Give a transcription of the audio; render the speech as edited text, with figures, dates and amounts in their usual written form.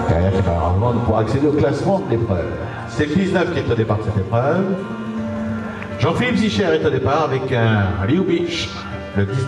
Avant pour accéder au classement de l'épreuve. C'est le 19 qui est au départ de cette épreuve. Jean-Philippe Zicher est au départ avec un Liu Beach, le 19.